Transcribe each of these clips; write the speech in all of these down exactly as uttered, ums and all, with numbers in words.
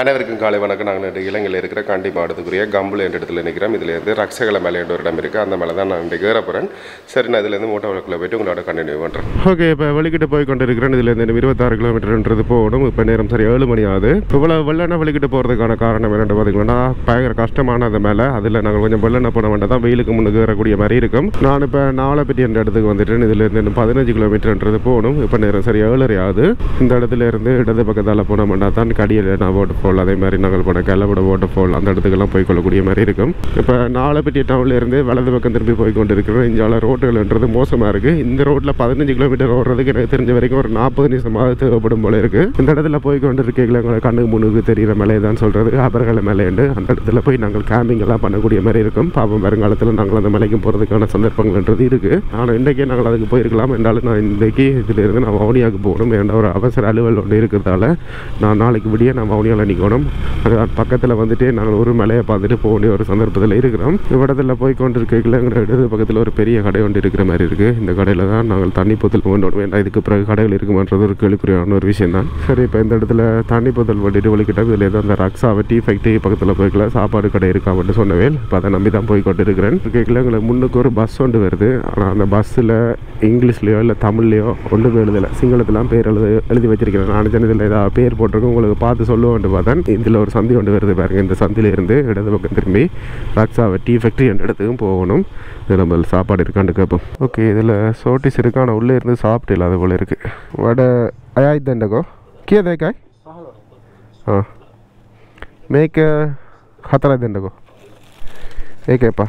அனைவருக்கும் காலை வணக்கம். நாங்கள் இலங்கையில் இருக்கிற காண்டி மாவட்டத்துக்குரிய கம்புல என்ற இடத்துல நிற்கிறோம். இதுலேருந்து ரக்ஷகல மேலே என்ற ஒரு இடம் இருக்குது. அந்த மேலே தான் நான் இன்றைக்கு ஏற போகிறேன். சரி, நான் இதுலேருந்து மோட்டோ வழக்கில் போய்ட்டு உங்களோட கண்டினியூ பண்ணுறேன். ஓகே, இப்போ வெளிக்கிட்டு போய் கொண்டு இருக்கிறேன். இதுலேருந்து இருபத்தாறு கிலோமீட்டர்ன்றது போகணும். இப்போ நேரம் சரி ஏழு மணி ஆகுது. இவ்வளோ வெள்ளனை வெளிக்கிட்டு போகிறதுக்கான காரணம் என்னென்னு பார்த்தீங்கன்னா, பயங்கர கஷ்டமான அந்த மேலே அதில் நாங்கள் கொஞ்சம் வெள்ளனை போன வேண்டாம் தான் வெயிலுக்கு முன்னுக்கு ஏறக்கூடிய மாதிரி இருக்கும். நான் இப்போ நாவலப்பிட்டி என்ற இடத்துக்கு வந்துட்டேன். இதுலேருந்து பதினஞ்சு கிலோமீட்டர்ன்றது போகணும். இப்போ நேரம் சரி ஏழரை ஆகுது. இந்த இடத்துல இருந்து இடது பக்கத்தால் போன வேண்டாம் தான் கடியில் நான் ஓட்டு போல் அதே மாதிரி நாங்கள் போன கல்லபட வாட்டர்ஃபால் அந்த இடத்துக்கெல்லாம் போய் கொள்ளக்கூடிய மாதிரி இருக்கும். இப்போ நாவலப்பிட்டி டவுன்லேருந்து வலது பக்கம் திரும்பி போய் கொண்டு இருக்கிறோம். இங்கால ரோட்டுகள்ன்றது மோசமாக இருக்குது. இந்த ரோட்டில் பதினஞ்சு கிலோமீட்டர் ஓடுறதுக்கு எனக்கு தெரிஞ்ச வரைக்கும் ஒரு நாற்பது நிமிஷமாக தேவைப்படும் போல இருக்குது. இந்த இடத்துல போய் கொண்டு இருக்கீங்களா எங்களை கண்ணுக்கு முன்னுக்கு தெரிகிற மலை தான் சொல்கிறது அபர்கல மலைண்டு. அந்த இடத்துல போய் நாங்கள் கேம்பிங் எல்லாம் பண்ணக்கூடிய மாதிரி இருக்கும். பாப்போம் வருங்காலத்தில் நாங்கள் அந்த மலைக்கு போகிறதுக்கான சந்தர்ப்பங்கள்ன்றது இருக்குது. ஆனால் இன்றைக்கே நாங்கள் அதுக்கு போயிருக்கலாம். என்றாலும் நான் இன்றைக்கு இதிலிருந்து நான் வவுனியாவுக்கு போகணும். என்ற ஒரு அவசர அலுவல் ஒன்று இருக்கிறதால நான் நாளைக்கு விடிய நான் வவுனியாவில் நிற்கணும். அது பக்கத்தில் வந்துட்டு நாங்கள் ஒரு மலையை பார்த்துட்டு போக வேண்டிய ஒரு சந்தர்ப்பத்தில் இருக்கிறோம். இடத்துல போய் கொண்டு இருக்கல எங்கள் இடது பக்கத்தில் ஒரு பெரிய கடை ஒன்று இருக்கிற மாதிரி இருக்குது. இந்த கடையில் தான் நாங்கள் தண்ணி போத்தல் கொண்டு வேண்டாம். இதுக்கு பிறகு கடைகள் இருக்குமான்றது ஒரு கேள்விக்குறியான ஒரு விஷயம் தான். சரி, இப்போ இந்த இடத்துல தண்ணி போத்தல் வண்டிட்டு வலிக்கிட்டால் இதில் ஏதோ அந்த ரக்ஸாவை டீ ஃபேக்ட்ரி பக்கத்தில் போய்க்கலாம். சாப்பாடு கடை இருக்கா மட்டும் சொன்னவேல். இப்போ அதை நம்பி தான் போய் கொண்டு இருக்கிறேன். கேட்கல எங்களுக்கு முன்னுக்கு ஒரு பஸ் ஒன்று வருது. ஆனால் அந்த பஸ்ஸில் இங்கிலீஷ்லையோ இல்லை தமிழ்லையோ ஒன்றுமே எழுதலை. சிங்களத்தெலாம் பேர் எழுத எழுதி வச்சிருக்கிறேன். நான் இதில் ஏதாவது பேர் போட்டிருக்கேன் உங்களுக்கு பார்த்து சொல்லுவேன் பார்த்தேன். இதில் ஒரு சந்தி ஒன்று வருது பாருங்க. இந்த சந்தியிலேருந்து இடது பக்கம் திரும்பி ரக்ஸாவை டீ ஃபேக்ட்ரி என்ற இடத்துக்கும் போகணும். இதில் நம்ம சாப்பாடு இருக்கான்னு கேட்போம். ஓகே, இதில் சோட்டிஸ் இருக்கு. ஆனால் உள்ளே இருந்து சாப்பிட்டு இல்லாத போல இருக்குது. வடை அயாய் தண்டகோ கே தேக்காய் ஆ மேக்க ஹத்தரா தண்டகோ ஏகேப்பா.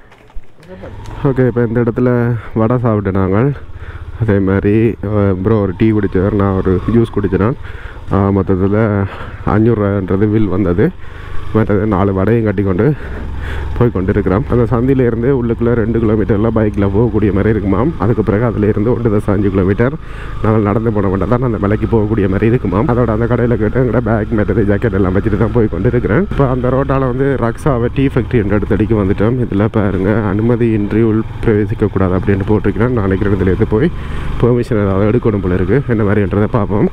ஓகே, இப்போ இந்த இடத்துல வடை சாப்பிட்டேன் நாங்கள். அதே மாதிரி ப்ரோ ஒரு டீ குடித்தார், நான் ஒரு ஜூஸ் குடித்தேன். மொத்தத்தில் அஞ்சூறுரூவான்றது பில் வந்தது. மற்றது நாலு வடையும் கட்டி கொண்டு போய் கொண்டு இருக்கிறோம். அந்த சந்தியிலேருந்து உள்ளுக்குள்ளே ரெண்டு கிலோமீட்டரில் பைக்கில் போகக்கூடிய மாதிரி இருக்குமாம். அதுக்கு பிறகு அதிலேருந்து ஒன்று தசம் அஞ்சு கிலோமீட்டர் நாங்கள் நடந்து போன வேண்டாம் தான் அந்த மலைக்கு போகக்கூடிய மாதிரி இருக்குமாம். அதோட அந்த கடையில் கேட்டு எங்கள்ட பேக் மேட்டரு ஜாக்கெட் எல்லாம் வச்சுட்டு தான் போய் கொண்டு இருக்கிறேன். இப்போ அந்த ரோட்டால் வந்து ரக்ஸாவை டீ ஃபேக்ட்ரி என்ற இடத்தடிக்கு வந்துட்டோம். இதில் பாருங்கள், அனுமதியின்றி உள் பிரவேசிக்கக்கூடாது அப்படின்னு போட்டிருக்கிறேன். நான் நினைக்கிறேன் இதுலேருந்து போய் பெர்மிஷன் ஏதாவது எடுக்கணும் போல இருக்குது. என்ன மாதிரின்றதை பார்ப்போம்.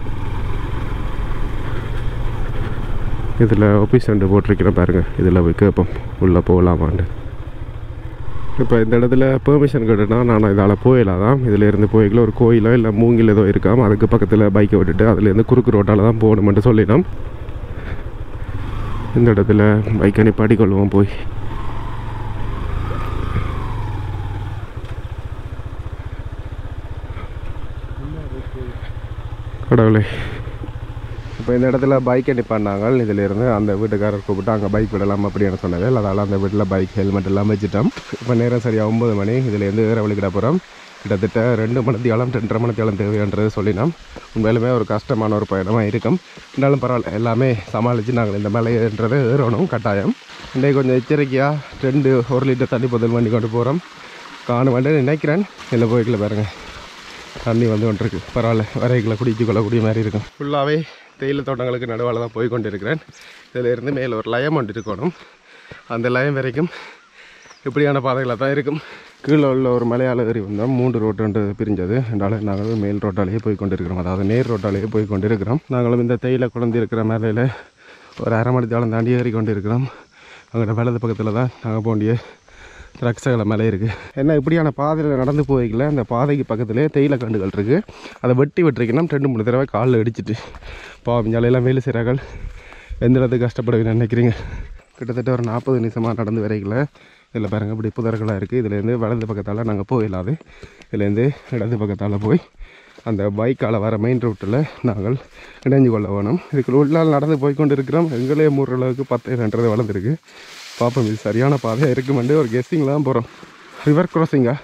இதில் ஆஃபீஸ் ரெண்டு போட்டிருக்கிறேன் பாருங்கள். இதில் போய் கேட்போம் உள்ளே போகலாமான்னு. இப்போ இந்த இடத்துல பெர்மிஷன் கேட்டுனா நான் இதால் போயிடலாம். இதில் இருந்து போய்க்கல ஒரு கோயிலோ இல்லை மூங்கில் ஏதோ இருக்காமல் அதுக்கு பக்கத்தில் பைக்கை விட்டுட்டு அதுலேருந்து குறுக்கு ரோட்டால் தான் போகணுமென்ட்டு சொல்லினோம். இந்த இடத்துல பைக்கை நிப்பாட்டி கொள்வோம் போய். கடவுளே, இப்போ இந்த இடத்துல பைக்கை நிப்பாண்டாங்க. இதிலேருந்து அந்த வீட்டுக்காரர் கூப்பிட்டு அங்கே பைக் விடலாம் அப்படின்னு சொன்னது. அதனால் அந்த வீட்டில் பைக் ஹெல்மெட் எல்லாம் வச்சுட்டோம். இப்போ நேரம் சரியாக ஒம்பது மணி. இதுலேருந்து வேறு வழிக்கிட போகிறோம். கிட்டத்தட்ட ரெண்டு மணித்தியாலம் ரெண்டரை மணித்தியாலம் தேவைன்றது சொல்லினோம். உண்மையிலுமே ஒரு கஷ்டமான ஒரு பயணமாக இருக்கும். இருந்தாலும் பரவாயில்ல, எல்லாமே சமாளித்து நாங்கள் இந்த மலைன்றதை ஏறணும் கட்டாயம். இன்றைக்கு கொஞ்சம் எச்சரிக்கையாக ரெண்டு ஒரு லிட்டர் தண்ணி பொதல் வண்டி கொண்டு போகிறோம். காணும் வந்து நினைக்கிறேன். இல்லை போய்க்கல பாருங்கள், தண்ணி வந்து கொண்டு இருக்குது. பரவாயில்ல, வரைகளை குடிச்சு கொள்ளக்கூடிய மாதிரி இருக்கும். ஃபுல்லாகவே தேயிலை தோட்டங்களுக்கு நடுவால் தான் போய் கொண்டு இருக்கிறேன். இதில் இருந்து மேலே ஒரு லயம் ஒன்று இருக்கணும். அந்த லயம் வரைக்கும் இப்படியான பாதைகளாக தான் இருக்கும். கீழே உள்ள ஒரு மலையாள ஏறி வந்தோம். மூன்று ரோட்டு பிரிஞ்சது. ரெண்டாலும் நாங்கள் மேல் ரோட்டாலேயே போய் கொண்டு இருக்கிறோம். அதாவது நேர் ரோட்டாலேயே போய் கொண்டு இருக்கிறோம். நாங்களும் இந்த தேயிலை குழந்தை இருக்கிற மேலையில் ஒரு அரை மணி தாளம் தாண்டி ஏறி கொண்டு இருக்கிறோம். அங்கே வலது பக்கத்தில் தான் நாங்கள் போண்டிய ரக்ஸகல மலை இருக்குது. என்ன இப்படியான பாதையில் நடந்து போய்க்கல அந்த பாதைக்கு பக்கத்துலேயே தேயிலை கண்டுகள் இருக்குது. அதை வெட்டி வெட்டிருக்கணும். ரெண்டு மூணு தடவை காலில் அடிச்சிட்டு பாவம் ஜாலையெல்லாம் வேலை செய்கிறார்கள். எந்த இடத்துக்கு கஷ்டப்படுவீங்கன்னு நினைக்கிறீங்க. கிட்டத்தட்ட ஒரு நாற்பது நிமிஷமாக நடந்து வரைக்கல. இதில் பாருங்கள் இப்படி புதர்களாக இருக்குது. இதுலேருந்து வலது பக்கத்தால் நாங்கள் போயிடலாது. இதுலேருந்து இடது பக்கத்தால் போய் அந்த பைக்கால் வர மெயின் ரூட்டில் நாங்கள் இணைஞ்சு கொள்ள வேணும். இதுக்கு உள்ளால் நடந்து போய் கொண்டு இருக்கிறோம். எங்களே மூன்று அளவுக்கு பத்து ரெண்டரை வளர்ந்துருக்கு. பார்ப்போம் இது சரியான பாதையாக இருக்குமெண்டு ஒரு கெஸ்டிங்கில் தான் போகிறோம். ரிவர் கிராசிங்கா?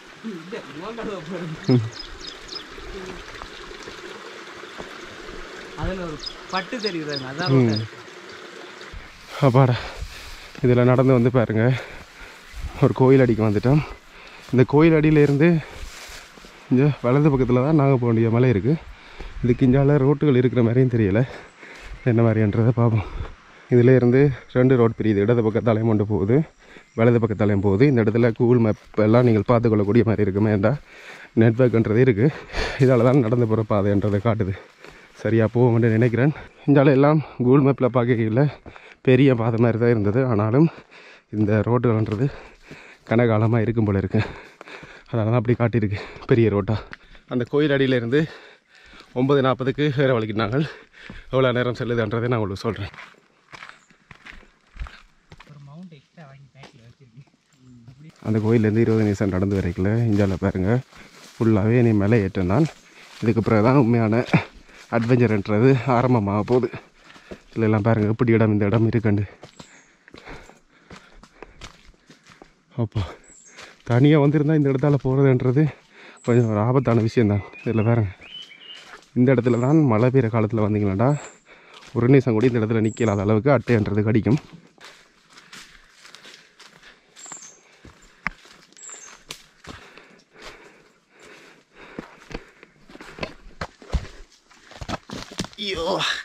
அப்பாடா, இதில் நடந்து வந்து பாருங்கள் ஒரு கோயில் அடிக்கு வந்துட்டோம். இந்த கோயில் அடியிலேருந்து இங்கே வலது பக்கத்தில் தான் நாங்கள் போக வேண்டிய மலை இருக்குது. இதுக்கு இஞ்சால ரோட்டுகள் இருக்கிற மாதிரியும் தெரியலை. என்ன மாதிரின்றதை பார்ப்போம். இதில் இருந்து ரெண்டு ரோட் பிரியுது. இடது பக்கத்தாலையும் கொண்டு போகுது, வலது பக்கத்தாலையும் போகுது. இந்த இடத்துல கூகுள் மேப் எல்லாம் நீங்கள் பார்த்துக்கொள்ளக்கூடிய மாதிரி இருக்குமே என்றால் நெட்வொர்க்ன்றது இருக்குது. இதால் தான் நடந்து போகிற பாதைன்றதை காட்டுது. சரியாக போகும்னு நினைக்கிறேன். இந்தாலும் எல்லாம் கூகுள் மேப்பில் பார்க்கல பெரிய பாதை மாதிரி தான் இருந்தது. ஆனாலும் இந்த ரோட்டுகள்ன்றது கனகாலமாக இருக்கும் போல இருக்குது. அதனால தான் அப்படி காட்டியிருக்கு பெரிய ரோட்டாக. அந்த கோயில் அடியிலேருந்து ஒம்பது நாற்பதுக்கு வேறு வலிக்கிட்டாங்க. எவ்வளோ நேரம் செல்லுதுன்றதை நான் உங்களுக்கு சொல்கிறேன். அந்த கோயிலேருந்து இருபது நிமிஷம் நடந்து வரைக்கல. இந்தியாவில் பாருங்கள் ஃபுல்லாகவே நீ மேலே ஏற்றம் தான். இதுக்கு பிறகு தான் உண்மையான அட்வென்ச்சர்ன்றது ஆரம்பமாக போகுது. இதில் எல்லாம் பாருங்கள் எப்படி இடம் இந்த இடம் இருக்குண்டு. அப்போ தனியாக வந்திருந்தால் இந்த இடத்தால போகிறதுன்றது கொஞ்சம் ஒரு ஆபத்தான விஷயந்தான். இதில் பாருங்கள் இந்த இடத்துல தான் மழை பெய்கிற காலத்தில் வந்தீங்களாடா ஒரு நிமிஷம் கூட இந்த இடத்துல நிற்கலாத அளவுக்கு அட்டைன்றது கடிக்கும். ஐயோ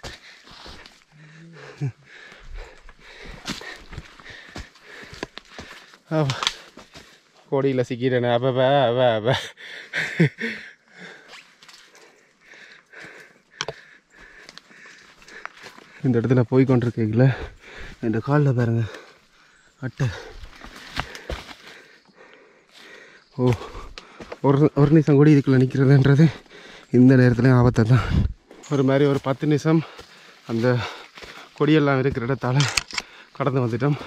கோடியில் சிக்கிறேன். அப்ப அப்ப அப்ப இந்த இடத்துல போய் கொண்டிருக்கீங்கள இந்த காலில் பாருங்க அட்டை. ஓ ஒரு ஒரு நிமிஷம் கூட இதுக்குள்ளே நிற்கிறதுன்றது இந்த நேரத்துலையும் ஆபத்தை தான். ஒரு மாதிரி ஒரு பத்து நிமிஷம் அந்த கொடியெல்லாம் இருக்கிற இடத்தால் கடந்து வந்துட்டோம்.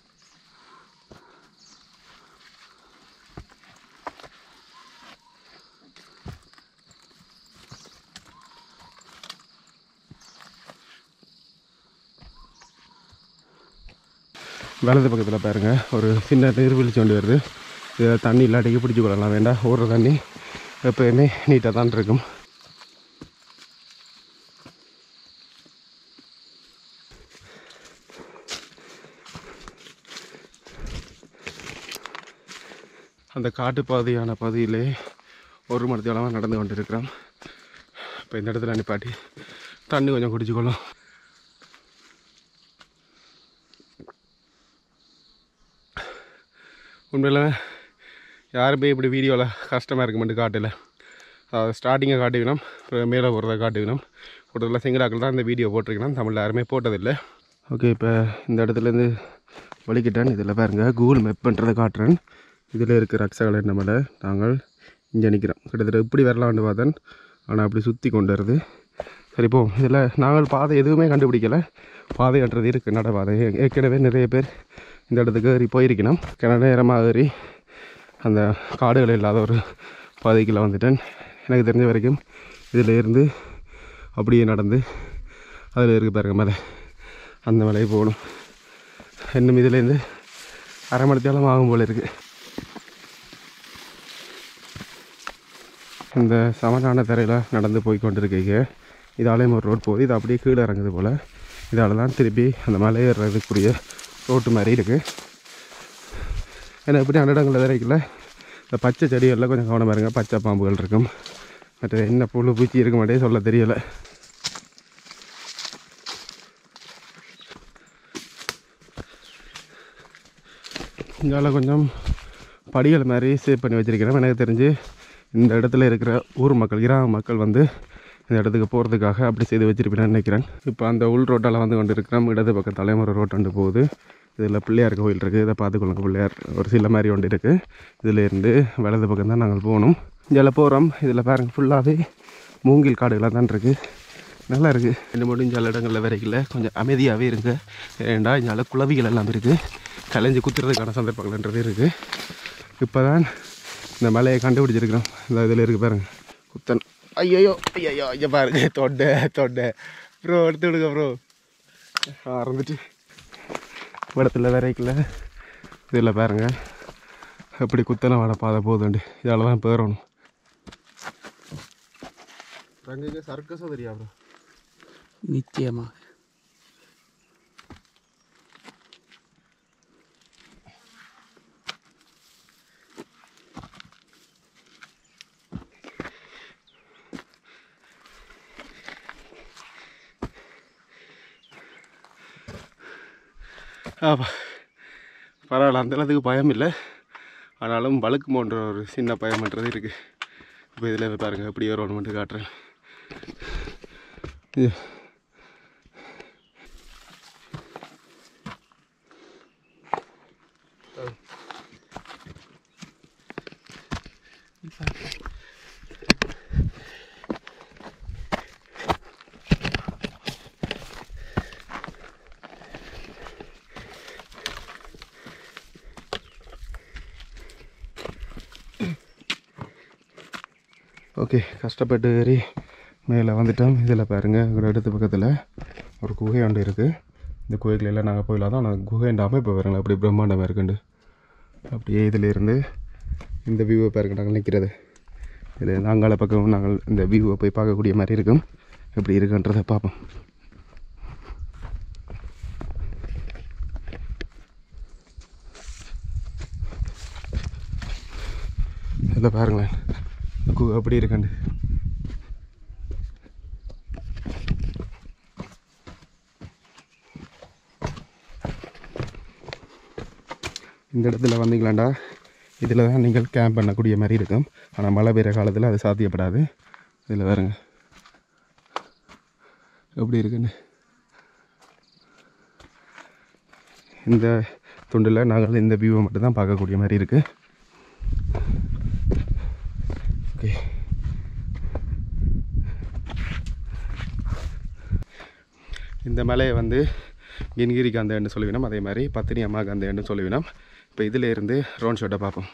வலது பக்கத்தில் பாருங்கள் ஒரு சின்ன நீர்வீழ்ச்சி கொண்டு வருது. இதில் தண்ணி இல்லாட்டிக்கு பிடிச்சி கொள்ளலாம் வேண்டாம். ஓடுற தண்ணி எப்போயுமே நீட்டாக தான் இருக்கும். அந்த காட்டுப்பாதையான பகுதியிலே ஒரு மணி நேரமாக நடந்து கொண்டு இருக்கிறோம். இப்போ இந்த இடத்துல நிப்பாட்டி தண்ணி கொஞ்சம் குடிச்சுக்கொள்ளும். உண்மையில் யாருமே இப்படி வீடியோவில் கஷ்டமாக இருக்குமெண்டு காட்டலை. ஸ்டார்டிங்கை காட்டிக்கணும், அப்புறம் மேலே போகிறத காட்டிக்கணும். கூட்டத்தில் சிங்கராக்கள் தான் இந்த வீடியோ போட்டிருக்கணும். தமிழில் யாருமே போட்டதில்லை. ஓகே, இப்போ இந்த இடத்துலேருந்து வலிக்கிட்டேன். இதில் பாருங்கள் கூகுள் மேப் பண்ணுறதை காட்டுறேன். இதில் இருக்கிற ரக்ஸகலை நம்மளை நாங்கள் இங்கே நிற்கிறோம். கிட்டத்தட்ட இப்படி வரலான்னு பார்த்தேன், ஆனால் அப்படி சுற்றி கொண்டு வருது. சரி போ. இதில் நாங்கள் பாதை எதுவுமே கண்டுபிடிக்கலை. பாதைன்றது இருக்குது, நட பாதை. ஏற்கனவே நிறைய பேர் இந்த இடத்துக்கு ஏறி போயிருக்கணும். கிணறு நேரமாக ஏறி அந்த காடுகள் இல்லாத ஒரு பாதைக்குள்ளே வந்துட்டேன். எனக்கு தெரிஞ்ச வரைக்கும் இதில் இருந்து அப்படியே நடந்து அதில் இருக்குது பாருங்கள் மலை, அந்த மலையை போகணும். இன்னும் இதுலேருந்து அரை மணி நேரம் ஆகும் போல் இருக்குது. இந்த சமனான தரையில் நடந்து போய் கொண்டிருக்கீங்க. இதாலேயும் ஒரு ரோட் போகுது. இது அப்படியே கீழே இறங்குது போல். இதால் தான் திருப்பி அந்த மலை ஏறுறதுக்குரிய ரோட்டு மாதிரி இருக்குது. ஏன்னா எப்படி அந்த இடங்களில் வரைக்கல இந்த பச்சை செடிகளில் கொஞ்சம் கவனமாக இருங்க. பச்சை பாம்புகள் இருக்கும், மற்ற என்ன புழு பூச்சி இருக்க மாட்டே சொல்ல தெரியலை. இங்கால கொஞ்சம் படிகள் மாதிரி சேவ் பண்ணி வச்சுருக்கிறேன். எனக்கு தெரிஞ்சு இந்த இடத்துல இருக்கிற ஊர் மக்கள், கிராம மக்கள் வந்து இந்த இடத்துக்கு போகிறதுக்காக அப்படி செய்து வச்சுருப்பேன்னு நினைக்கிறேன். இப்போ அந்த உள் ரோட்டால் வந்து கொண்டு இருக்கிறோம். இடது பக்கம் தலைமுறை ரோட் வந்து போகுது. இதில் பிள்ளையார் கோயில் இருக்குது, இதை பார்த்துக்கொள்ளுங்க. பிள்ளையார் ஒரு சில மாதிரி ஒன்று இருக்குது. இதிலேருந்து வலது பக்கம் தான் நாங்கள் போகணும். இதில் போகிறோம். இதில் பாருங்கள் ஃபுல்லாகவே மூங்கில் காடுகளாக தான் இருக்குது. நல்லா இருக்குது. ரெண்டு முடிஞ்ச இடங்களில் வரைக்கல கொஞ்சம் அமைதியாகவே இருக்குது. ஏண்டா இங்கே குளவிகள் எல்லாம் இருக்குது, கலைஞ்சி குத்துறதுக்கான சந்தர்ப்பங்கள்ன்றது இருக்குது. இப்போ தான் இந்த மலையை கண்டுபிடிச்சிருக்கிறோம். இந்த இதில் இருக்குது பாருங்கள் குத்தன். ஐயோ ஐயோ ஐயா பாருங்க, தொண்டை தொண்டை ப்ரோ எடுத்து விடுங்க ப்ரோ. ஆரம்பிச்சு இடத்துல வரைக்கல. இதில் பாருங்கள் எப்படி குத்தனை வாழை பாதை போகுதுண்டு. இதால் தான் போயிடணும். அங்கே சர்க்கஸும் தெரியா ப்ரோ? நிச்சயமாக. ஆப்பா பரவாயில்ல, அந்தளவுக்கு பயம் இல்லை. ஆனாலும் வழுக்குமோன்ற ஒரு சின்ன பயம்ன்றது இருக்குது. இப்போ இதில் பாருங்கள் எப்படி வரும்னு மட்டும் காட்டுறேன். ஓகே, கஷ்டப்பட்டு ஏறி மேலே வந்துட்டோம். இதில் பாருங்கள், எங்களோட இடத்து பக்கத்தில் ஒரு குகை ஒன்று இருக்குது. இந்த குகைகளெல்லாம் நாங்கள் போயிடலாம் தான். ஆனால் குகைண்டாமல் இப்போ பாருங்களேன் அப்படி பிரம்மாண்டமாக இருக்குண்டு. அப்படியே இதில் இருந்து இந்த வியூவை பாருங்க, நாங்கள் நிற்கிறது இதில் நாங்கால பக்கம் நாங்கள் இந்த வியூவை போய் பார்க்கக்கூடிய மாதிரி இருக்கும். எப்படி இருக்குன்றதை பார்ப்போம். இதில் பாருங்களேன் கு அப்படி இருக்கண்டு. இந்த இடத்துல வந்தீங்களாண்டா இதில் தான் நீங்கள் கேம்ப் பண்ணக்கூடிய மாதிரி இருக்கும். ஆனால் மழை பெய்கிற காலத்தில் அது சாத்தியப்படாது. இதில் பாருங்க எப்படி இருக்குன்னு. இந்த துண்டில் நாங்கள் இந்த வியூவை மட்டும்தான் பார்க்கக்கூடிய மாதிரி இருக்குது. ஓகே, இந்த மலையை வந்து கினிகிரி காந்தேன்னு சொல்லுவினோம். அதே மாதிரி பத்தினி அம்மா காந்தேன்னு சொல்லுவினோம். இப்போ இதில் இருந்து ட்ரோன் ஷாட்டை பார்ப்போம்.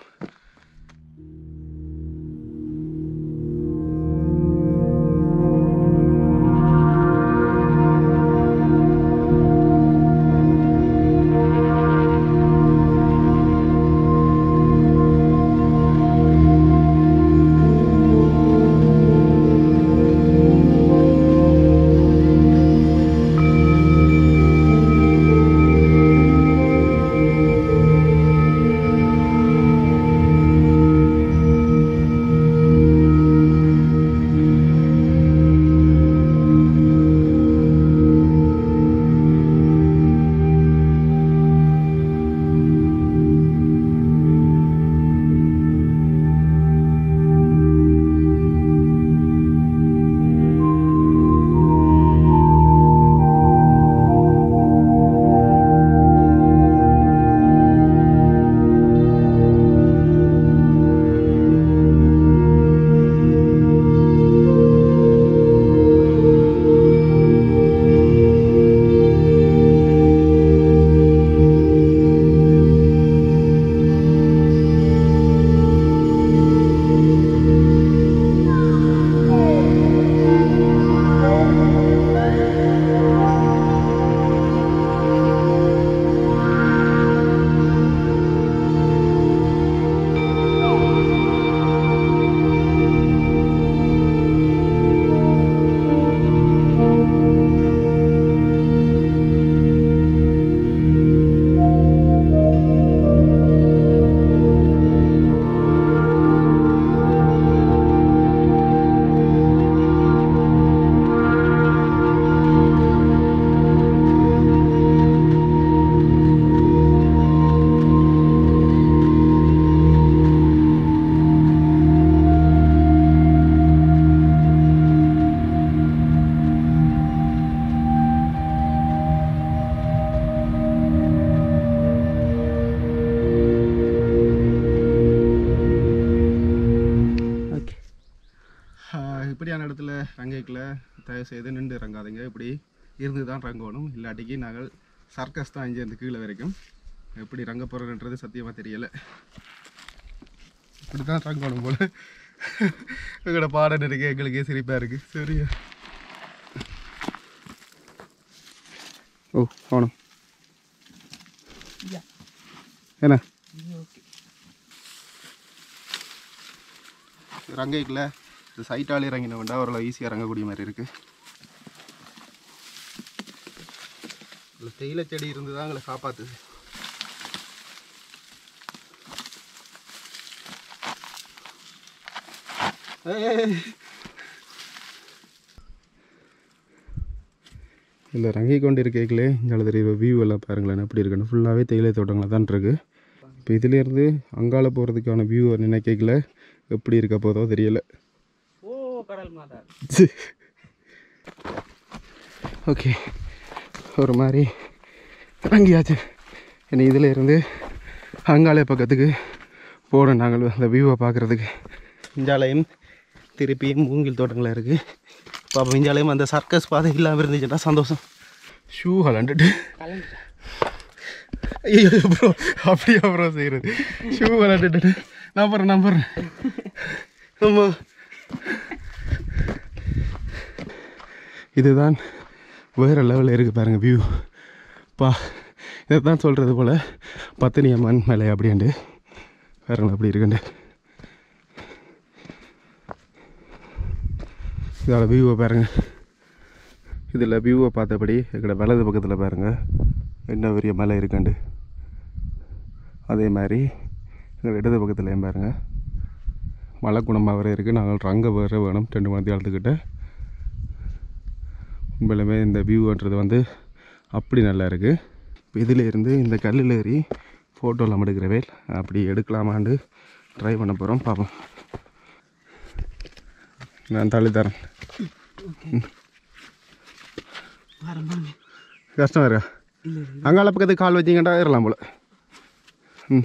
இப்படியான இடத்துல ரங்கைக்குள்ள தயவு செய்து நின்று இறங்காதீங்க. இப்படி இருந்து தான் ரங்கணும். இல்லாட்டிக்கு நாங்கள் சர்க்கஸ் தான் இங்கே இருந்து கீழே வரைக்கும். எப்படி ரங்க போகிறதுன்றது சத்தியமாக தெரியலை. இப்படி தான் ரங்கணும் போல். எங்களோட பாடம் இருக்கு, எங்களுக்கே சிரிப்பாக இருக்குது. சரியா? ஓ ஆனும் என்ன ரங்கைக்குள்ள சைட்டால் இறங்கின வேண்டாம், ஓரளவு ஈஸியாக இறங்கக்கூடிய மாதிரி இருக்குது. இல்லை தேயிலை செடி இருந்து தான் எங்களை காப்பாற்றுது. இல்லை ரங்கி கொண்டு இருக்கீங்களே, இங்கே தெரியுற வியூ எல்லாம் பாருங்களேன் எப்படி இருக்குன்னு. ஃபுல்லாகவே தேயிலை தோட்டங்களாக தான் இருக்குது. இப்போ இதுலேருந்து அங்கால போகிறதுக்கான வியூ நினைக்கல எப்படி இருக்க போதோ தெரியலை. ஓகே ஒரு மாதிரி இறங்கியாச்சு. இனி இதில் இருந்து அங்காளே பக்கத்துக்கு போகிறோம் நாங்கள் அந்த வியூவை பார்க்குறதுக்கு. இஞ்சாலையும் திருப்பியும் மூங்கில் தோட்டங்களாக இருக்குது. பாப்பா இஞ்சாலையும் அந்த சர்க்கஸ் பாதை இல்லாமல் இருந்துச்சுன்னா சந்தோஷம். ஷூ கலண்டுட்டு ஐயோ ப்ரோ அப்படியா ப்ரோ செய்கிறது? ஷூ கலண்டுட்டு நம்புறேன் நம்புறேன். ஆமாம் இதுதான் வேறு லெவலில் இருக்குது பாருங்கள் வியூ. பா இதை தான் சொல்கிறது போல் பத்தினி அம்மன் மலை அப்படின்ட்டு பாருங்கள் அப்படி இருக்குண்டு. இதோட வியூவை பாருங்கள். இதில் வியூவை பார்த்தபடி எங்களோட வலது பக்கத்தில் பாருங்கள் என்ன பெரிய மலை இருக்குண்டு. அதே மாதிரி எங்கள் இடது பக்கத்துலேயும் பாருங்கள் மலை குணமாக வர இருக்குது. நாங்கள் ரங்க வேறு வேணும் ரெண்டு மணி காலத்துக்கிட்ட. உண்மையிலுமே இந்த வியூன்றது வந்து அப்படி நல்லா இருக்குது. இப்போ இதில் இருந்து இந்த கல்லில் ஏறி ஃபோட்டோலாம் எடுக்கிறவே அப்படி எடுக்கலாமான்னு ட்ரை பண்ண போகிறோம். பார்ப்போம். நான் தள்ளி தரேன். கஷ்டம் இருக்கா? அங்கால பக்கத்துக்கு கால் வச்சிங்கண்டா ஏறலாம் போல். ம்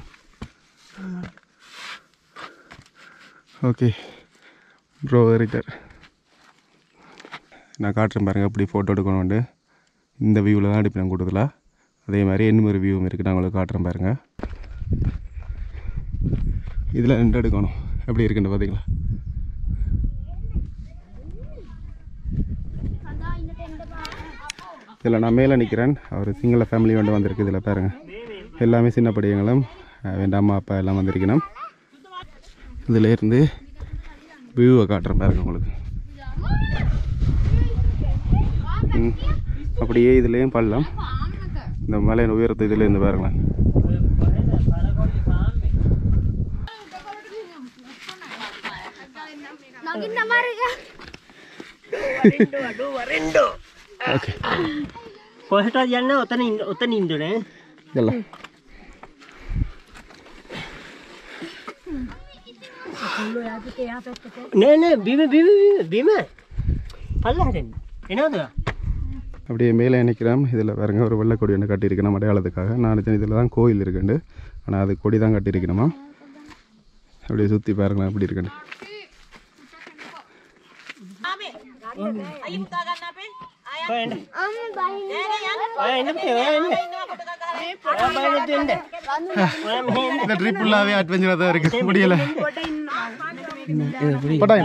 ஓகே ப்ரோ ஏறிட்டார். நான் காட்டுறேன் பாருங்கள் எப்படி ஃபோட்டோ எடுக்கணும்ண்டு. இந்த வியூவில் தான் எடுப்பேன் கூட்டத்தில். அதே மாதிரி இன்னும் ஒரு வியூவும் இருக்குது, நான் உங்களுக்கு காட்டுறேன் பாருங்கள். இதில் ரெண்டு எடுக்கணும் எப்படி இருக்குன்னு பார்த்தீங்களா? இதில் நான் மேலே நிற்கிறேன். அவர் சிங்கள ஃபேமிலி வந்து வந்திருக்கு. இதில் பாருங்கள் எல்லாமே சின்ன படியங்களும் என் அம்மா அப்பா எல்லாம் வந்திருக்கணும். இதில் இருந்து வியூவை காட்டுறேன் பாருங்கள் உங்களுக்கு. அப்படியே இதுலேயும் பள்ளம். இந்த மலையின் உயரத்தை இதில் இருந்து பாருங்களேன். ஓகே කොහෙට යන්න ඔතන ඔතන ඉඳනේ යල්ලා නෑ නෑ බිම බිම බිම පල්ලෙහාට එන්න එනවද? அப்படியே மேலே நிற்கிறோம். இதில் பாருங்க ஒரு வெள்ளை கொடி ஒன்று கட்டியிருக்கணும் அடையாளத்துக்காக. நான் இதில் தான் கோயில் இருக்குண்டு, ஆனால் அது கொடி தான் கட்டியிருக்கணுமா. அப்படியே சுற்றி பாருங்களேன் எப்படி இருக்குண்டு. இந்த ட்ரிப் ஃபுல்லாகவே அட்வென்ச்சராக தான் இருக்குது. முடியலை பட்டா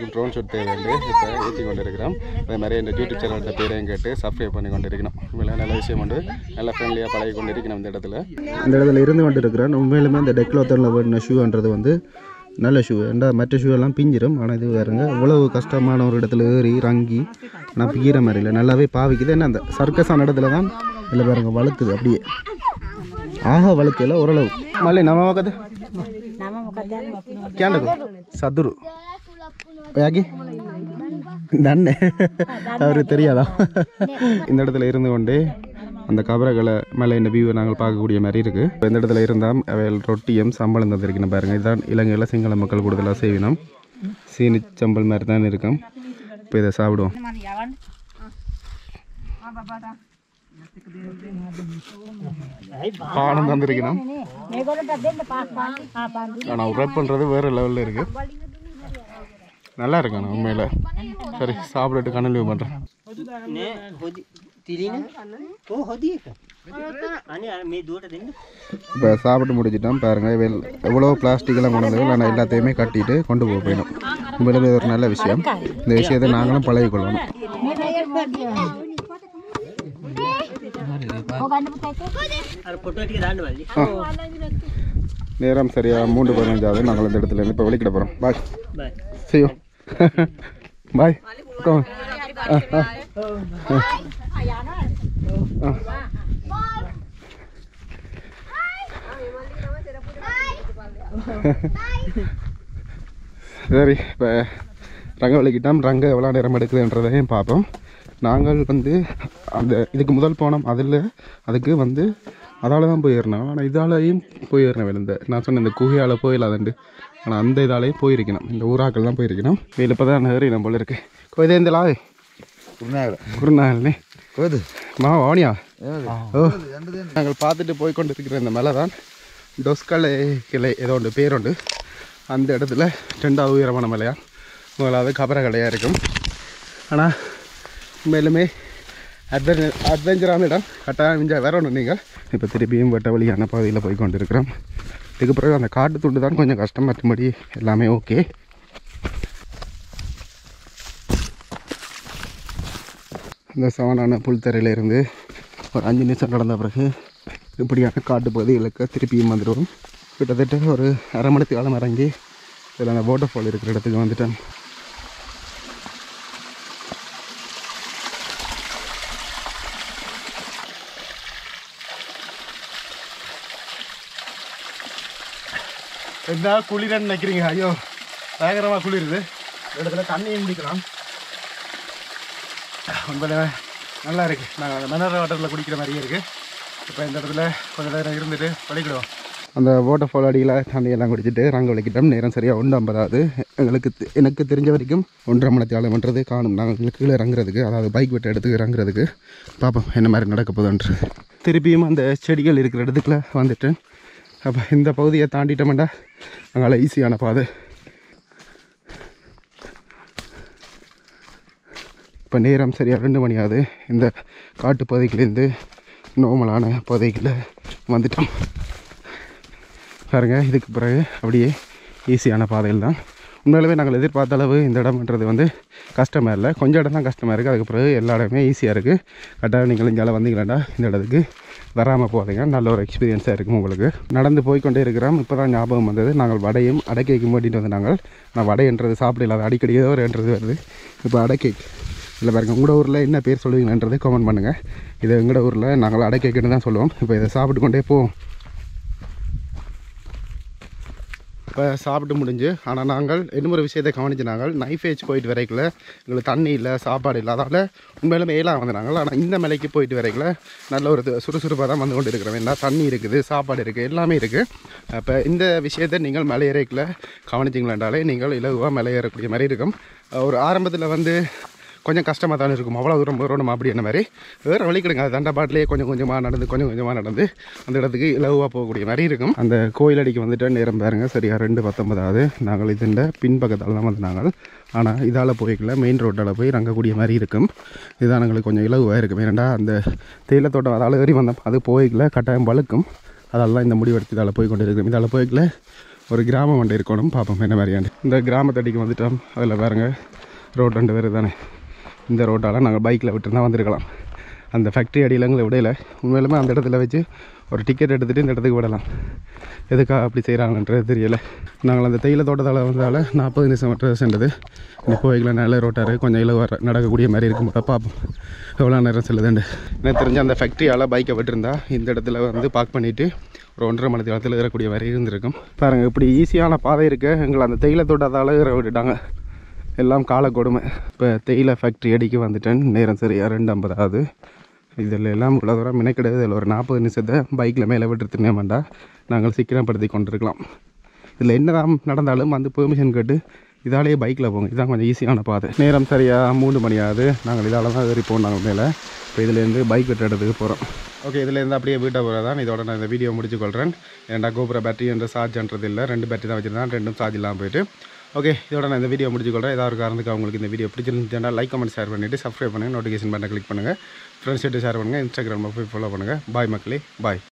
எல்லாருக்கும் ட்ரோன் ஷூட் தேவைண்டு இப்போ ஏற்றி கொண்டு இருக்கிறோம். அதே மாதிரி இந்த யூடியூப் சேனலோட பேரையும் கேட்டு சப்ஸ்கிரைப் பண்ணி கொண்டு இருக்கணும். உண்மையில நல்ல விஷயம் உண்டு, நல்லா ஃப்ரெண்ட்லியாக பழகி கொண்டு இருக்கணும். இந்த இடத்துல இந்த இடத்துல இருந்து கொண்டு இருக்கிறேன். உண்மையிலுமே இந்த டெக்லோத்தனில் வேணுன ஷூன்றது வந்து நல்ல ஷூ. ஏன்டா மற்ற ஷூ எல்லாம் பிஞ்சிடும், ஆனால் இது வேறுங்க இவ்வளவு கஷ்டமான ஒரு இடத்துல ஏறி இறங்கி ஆனால் பிகிற மாதிரி இல்லை, நல்லாவே பாவிக்குது. என்ன அந்த சர்க்கஸான இடத்துல தான் இதில் பாருங்க வழுக்குது, அப்படியே ஆக வழுக்கையில் ஓரளவு மல்லி நம்ம பக்கத்து கேண்டது சதுரு யாக்கி நன்னே அவருக்கு தெரியாதா. இந்த இடத்துல இருந்து கொண்டே அந்த கபரகளை மேலே இந்த வியூவை நாங்கள் பார்க்கக்கூடிய மாதிரி இருக்குது. இப்போ இந்த இடத்துல இருந்தால் அவைகள் ரொட்டியும் சம்பளம் தந்திருக்கணும் பாருங்கள். இதுதான் இலங்கையில் சிங்கள மக்கள் கூடுதலாக செய்வினோம். சீனி சம்பல் மாதிரி தான் இருக்கும். இப்போ இதை சாப்பிடுவோம். பானம் தந்திருக்கணும். ஆனால் உரைப் பண்ணுறது வேறு லெவலில் இருக்குது, நல்லா இருக்கணும் உண்மையில். சரி சாப்பிட்டுட்டு கண்டினியூ பண்ணுறேன். இப்போ சாப்பிட்டு முடிச்சிட்டோம் பாருங்கள். வெல் எவ்வளோ பிளாஸ்டிக்கெல்லாம் கொண்டு வந்து நான் எல்லாத்தையுமே கட்டிட்டு கொண்டு போக போயிடும். உண்மையிலே ஒரு நல்ல விஷயம். இந்த விஷயத்தை நாங்களும் பழகிக்கொள்ளணும். நேரம் சரியா மூன்று பதினஞ்சாவது. நாங்கள் இந்த இடத்துல இருந்து இப்போ வெளிக்கிட போகிறோம். பாய் செய்யோ பாய். சரி இப்போ ரங்க வலிக்கிட்டோம். ரங்க எவ்வளோ நேரம் எடுக்குதுன்றதையும் பார்ப்போம். நாங்கள் வந்து அந்த இதுக்கு முதல் போனோம், அதில் அதுக்கு வந்து அதால் தான் போயிடணும். ஆனால் இதாலையும் போயிடணும். இந்த நான் சொன்னேன் இந்த குகையால் போயிடலாதுண்டு, ஆனால் அந்த இதாலையும் போயிருக்கணும். இந்த ஊராக்கள் தான் போயிருக்கணும். வெயில் இப்போ தான் நேரி நம்ம போல இருக்கு. கோயிலே இந்த லாவே குருநாகல் குருநாகல்னே கோது மா வாணியா. ஓ நாங்கள் பார்த்துட்டு போய்கொண்டு இருக்கிற இந்த மலை தான் டொஸ்கலை கிளை ஏதோ ஒன்று பேர் உண்டு. அந்த இடத்துல ரெண்டாவது உயரமான மலையா, முதலாவது கபரகலையாக இருக்கும். ஆனால் உண்மையிலுமே அட்வென்ச்சர் அட்வென்ச்சரான இடம். கட்டாயம் இஞ்சால் வேற ஒன்று. நீங்கள் இப்போ திருப்பியும் வெட்ட வழியான பகுதியில் போய் கொண்டு இருக்கிறோம். இதுக்கு பிறகு அந்த காட்டு துண்டு தான் கொஞ்சம் கஷ்டம், மற்றபடி எல்லாமே ஓகே. இந்த சவனான புல்தரையிலேருந்து ஒரு அஞ்சு நிமிஷம் நடந்த பிறகு இப்படியான காட்டு பகுதிகளுக்கு திருப்பியும் வந்துடுவோம். கிட்டத்தட்ட ஒரு அரை மணி காலம் இறங்கி இதில் அந்த வாட்டர் ஃபால் இருக்கிற இடத்துக்கு வந்துட்டேன். என்ன குளிரன்னு நினைக்கிறீங்க? ஐயோ பயங்கரமாக குளிருது. இடத்துல தண்ணியும் குடிக்கலாம். உண்மையில நல்லா இருக்குது. நாங்கள் மினரல் வாட்டரில் குடிக்கிற மாதிரியே இருக்குது. இப்போ இந்த இடத்துல கொஞ்சம் நேரம் இருந்துட்டு படிக்கிடுவோம். அந்த வாட்டர் ஃபால் அடியில் தண்ணியெல்லாம் குடிச்சிட்டு ரங்க வலிக்கிட்டோம். நேரம் சரியாக ஒன்று ஐம்பதாவது. எங்களுக்கு எனக்கு தெரிஞ்ச வரைக்கும் ஒன்றரை மணி நேரம் பண்ணுறது காணும். நாங்கள் கீழே இறங்குறதுக்கு, அதாவது பைக் விட்டு இடத்துக்கு இறங்குறதுக்கு. பார்ப்போம் என்ன மாதிரி நடக்க போகுதுன்றது. திருப்பியும் அந்த செடிகள் இருக்கிற இடத்துக்குள்ள வந்துட்டேன். அப்போ இந்த பகுதியை தாண்டிட்டோம்டா அங்கே ஈஸியான பாதை. இப்போ நேரம் சரியாக ரெண்டு மணி ஆகுது. இந்த காட்டு பகுதியிலேருந்து நார்மலான பகுதிகளில் வந்துட்டோம் பாருங்க. இதுக்கு பிறகு அப்படியே ஈஸியான பாதையில் தான். உண்மையிலவே நாங்கள் எதிர்பார்த்த அளவு இந்த இடம்ன்றது வந்து கஷ்டமாக இல்லை, கொஞ்சம் இடம் தான் கஷ்டமாக இருக்குது. அதுக்கு பிறகு எல்லா இடமே ஈஸியாக இருக்குது. கரெக்டாக நீங்கள் இங்கே வந்தீங்களாண்டா இந்த இடத்துக்கு வராமல் போகிறீங்க, நல்ல ஒரு எக்ஸ்பீரியன்ஸாக இருக்கும் உங்களுக்கு. நடந்து போய்கொண்டே இருக்கிறோம். இப்போ தான் ஞாபகம் வந்தது, நாங்கள் வடையும் அடைக்கைக்கும் வேண்டிட்டு வந்து நாங்கள் நான் வடைன்றது சாப்பிடல, அது அடிக்கடி ஏதோ ஒரு என்றது வருது. இப்போ அடைக்கைக்கு இல்லை பாருங்கள், உங்களோட ஊரில் என்ன பேர் சொல்லுவீங்கன்றது கமெண்ட் பண்ணுங்கள். இது எங்களோட ஊரில் நாங்கள் அடைக்கைக்குன்னு தான் சொல்லுவோம். இப்போ இதை சாப்பிட்டு கொண்டே போவோம். இப்போ சாப்பிட்டு முடிஞ்சு, ஆனால் நாங்கள் இன்னும் ஒரு விஷயத்தை கவனிச்சு, நாங்கள் நைஃப் ஏஜ் போயிட்டு வரைக்கல எங்களுக்கு தண்ணி இல்லை, சாப்பாடு இல்லை. அதனால் உண்மையிலே மேலாம் வந்து நாங்கள், ஆனால் இந்த மலைக்கு போயிட்டு வரைக்கல நல்ல ஒரு சுறுசுறுப்பாக தான் வந்து கொண்டு இருக்கிறோம். ஏன்னா தண்ணி இருக்குது, சாப்பாடு இருக்குது, எல்லாமே இருக்குது. இப்போ இந்த விஷயத்தை நீங்கள் மலை ஏறைக்கில் கவனிச்சிங்களாண்டாலே நீங்கள் இலகுவாக மலை ஏறக்கூடிய மாதிரி இருக்கும். ஒரு ஆரம்பத்தில் வந்து கொஞ்சம் கஷ்டமாக தானே இருக்கும், அவ்வளோ தூரம் போகிறோம் அப்படி என்ன மாதிரி வேறு வழி கிடைக்கும். அது தண்டப்பாட்டிலே கொஞ்சம் கொஞ்சமாக நடந்து கொஞ்சம் கொஞ்சமாக நடந்து அந்த இடத்துக்கு இலகுவாக போகக்கூடிய மாதிரி இருக்கும். அந்த கோயிலடிக்கு வந்துட்டு நேரம் பாருங்கள், சரியாக ரெண்டு பத்தொன்பதாவது. நாங்கள் இதுண்ட பின்பக்கத்தால் தான் வந்து நாங்கள், ஆனால் இதால் போய்க்கல மெயின் ரோட்டால் போய் இறங்கக்கூடிய மாதிரி இருக்கும். இதுதான் எங்களுக்கு கொஞ்சம் இலகுவாக இருக்கும். ஏன்னா அந்த தேயிலத்தோட்டம் அதால் ஏறி வந்தோம், அது போய்க்கல கட்டாயம் வழுக்கும். அதெல்லாம் இந்த முடிவெடுத்து இதால் போய் கொண்டு இருக்கும். இதால் போய்க்கல ஒரு கிராமம் வண்டி இருக்கணும் பார்ப்போம் என்ன மாதிரியாண்டு. இந்த கிராமத்தடிக்கு வந்துட்டோம். அதில் பாருங்க ரோட் ரெண்டு பேர் தானே. இந்த ரோட்டால் நாங்கள் பைக்கில் விட்டுருந்தா வந்திருக்கலாம். அந்த ஃபேக்ட்ரி அடியில் எங்களை விடையில உண்மையிலுமே அந்த இடத்துல வச்சு ஒரு டிக்கெட் எடுத்துகிட்டு இந்த இடத்துக்கு விடலாம். எதுக்காக அப்படி செய்கிறாங்கன்றது தெரியலை. நாங்கள் அந்த தேயிலை தோட்டத்தால் வந்தால் நாற்பது நிமிஷம் மட்டும் சென்றது. இந்த கோயிலில் நல்ல ரோட்டார் கொஞ்சம் இலவர நடக்கக்கூடிய மாதிரி இருக்கும்போது பார்ப்போம் எவ்வளோ நேரம் செல்லுதுண்டு. எனக்கு தெரிஞ்ச அந்த ஃபேக்ட்ரியால் பைக்கை விட்டுருந்தா இந்த இடத்துல வந்து பார்க் பண்ணிவிட்டு ஒரு ஒன்றரை மணி நேரத்தில் ஏறக்கூடிய வரை இருந்திருக்கும். பாருங்கள் இப்படி ஈஸியான பாதை இருக்குது. எங்களை அந்த தேயிலை தோட்டத்தால் ஏற விட்டுட்டாங்க. எல்லாம் கால கொடுமை. இப்போ தேயிலை ஃபேக்ட்ரி அடிக்கு வந்துட்டேன். நேரம் சரியா ரெண்டு ஐம்பதாவது. இதில் எல்லாம் இவ்வளோ தூரம் மினக்கிடையாது. இதில் ஒரு நாற்பது நிமிஷத்தை பைக்கில் மேலே விட்டுருத்துனே வேண்டாம். நாங்கள் சீக்கிரப்படுத்தி கொண்டிருக்கலாம். இதில் என்ன தான் நடந்தாலும் வந்து பெர்மிஷன் கேட்டு இதாலேயே பைக்கில் போங்க. இதுதான் கொஞ்சம் ஈஸியான பாதை. நேரம் சரியாக மூணு மணி ஆகுது. நாங்கள் இதால் தான் ஏறி போனோம் நாங்கள் மேலே. இப்போ இதுலேருந்து பைக் விட்டு இடத்துக்கு போகிறோம். ஓகே, இதுலேருந்து அப்படியே வீட்டை போகிறதான். இதோட நான் இந்த வீடியோ முடிச்சு கொள்கிறேன். ஏன்டா கோபுர பேட்டரி என்ற சார்ஜ்ன்றது இல்லை. ரெண்டு பேட்டரி தான் வச்சுருந்தேன். ரெண்டும் சார்ஜ் இல்லாமல் போயிட்டு. ஓகே, இதோட நான் இந்த வீடியோ முடிச்சுக்கொள்கிறேன். ஏதாவது ஒரு காரணத்துக்கு அவங்களுக்கு இந்த வீடியோ பிடிச்சிருந்துச்சுன்னா லைக் கமெண்ட் ஷேர் பண்ணிவிட்டு சப்ஸ்கிரைப் பண்ணுங்கள். நோட்டிஃபிகேஷன் பட்டனை கிளிக் பண்ணுங்கள். ஃப்ரெண்ட்ஸ் கிட்ட ஷேர் பண்ணுங்கள். இன்ஸ்டாகிராமில் போய் ஃபாலோ பண்ணுங்கள். பாய் மக்களே, பாய்.